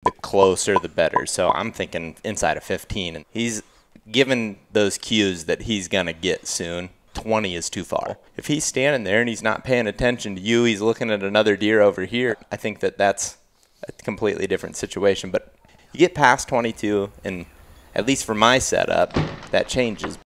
the closer the better. So I'm thinking inside of 15. And he's given those cues that he's going to get soon. 20 is too far. If he's standing there and he's not paying attention to you, he's looking at another deer over here, I think that that's a completely different situation. But you get past 22, and at least for my setup, that changes.